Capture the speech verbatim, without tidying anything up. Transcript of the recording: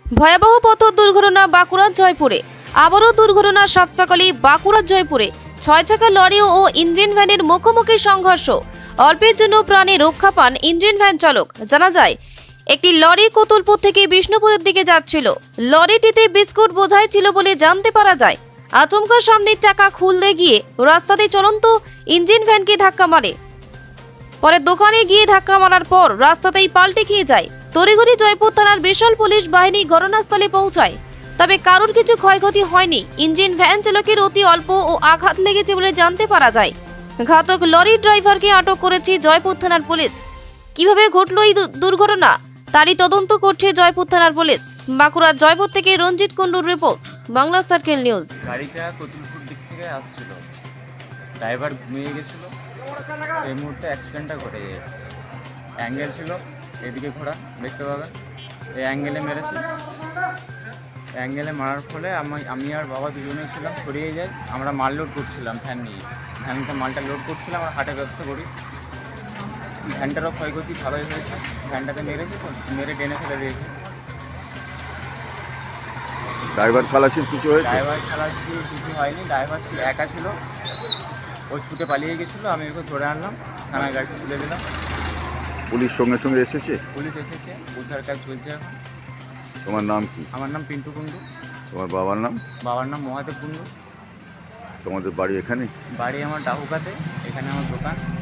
ভয়াবহ পথ দুর্ঘটনা বাঁকুড়ার জয়পুরে। আবারও দুর্ঘটনা সাত সকালে বাঁকুড়ার জয়পুরে ছয় চাকা লরি ও ইঞ্জিন ভ্যানের মুখোমুখি সংঘর্ষ। অল্পের জন্য প্রাণে রক্ষা পান ইঞ্জিন ভ্যান চালক। জানা যায়, একটি লরি কোতুলপুর থেকে বিষ্ণুপুরের দিকে যাচ্ছিল। লরিটিতে বিস্কুট বোঝাই ছিল বলে জানতে পারা যায়। আচমকা সামনের চাকা খুলতে গিয়ে রাস্তাতে চলন্ত ইঞ্জিন ভ্যানকে ধাক্কা মারে। পরে দোকানে গিয়ে ধাক্কা মারার পর রাস্তাতেই পাল্টে খেয়ে যায়। তড়িঘড়ি জয়পুর থানার বিশাল পুলিশ বাহিনী ঘটনাস্থলে পৌঁছায়, তবে কারোর কিছু ক্ষয়ক্ষতি হয়নি। ইঞ্জিন ভ্যান চালকের অতি অল্প ও আঘাত লেগেছে বলে জানতে পারা যায়। ঘাতক লরি ড্রাইভারকে আটক করেছে জয়পুর থানার পুলিশ। কিভাবে ঘটলো এই দুর্ঘটনা তারই তদন্ত করছে জয়পুর থানার পুলিশ। বাঁকুড়ার জয়পুর থেকে রঞ্জিত কুণ্ডুর রিপোর্ট, বাংলা সার্কেল নিউজ। গাড়িটা কতুলপুর দিক থেকে আসছিল, ড্রাইভার ঘুমিয়ে গেছিল। এই মুহূর্তে অ্যাক্সিডেন্টটা ঘটে যায়। অ্যাঙ্গেল ছিল এদিকে ঘোরা, দেখতে পাবেন এই অ্যাঙ্গেলে মেরেছি। অ্যাঙ্গেলে মারার ফলে আমি আমি আর বাবা দুজনেই ছিলাম, ছড়িয়ে যাই। আমরা মাল লোড করছিলাম ভ্যান নিয়ে, ভ্যানটা মালটা লোড করছিলাম। আমরা হাটে ব্যবসা করি। ভ্যানটারও ক্ষয়ক্ষতি ভালোই হয়েছে। ভ্যানটাতে মেরেছি তো, মেরে টেনে ফেলে দিয়েছি। ড্রাইভার খালাসির কিছু হয়েছে? ড্রাইভার খালাসি কিছু হয়নি। ড্রাইভার ছিল একা ছিল, ও ছুটে পালিয়ে গেছিলো। আমি ওকে ধরে আনলাম, থানায় গাড়ি তুলে দিলাম। পুলিশ সঙ্গে সঙ্গে এসেছে? পুলিশ এসেছে, উদ্ধার কাজ চলছে এখন। তোমার নাম কি? আমার নাম পিন্টু কুণ্ডু। তোমার বাবার নাম? বাবার নাম মহাদেব কুণ্ডু। তোমাদের বাড়ি এখানে? বাড়ি আমার ডাহুকাতে, এখানে আমার দোকান।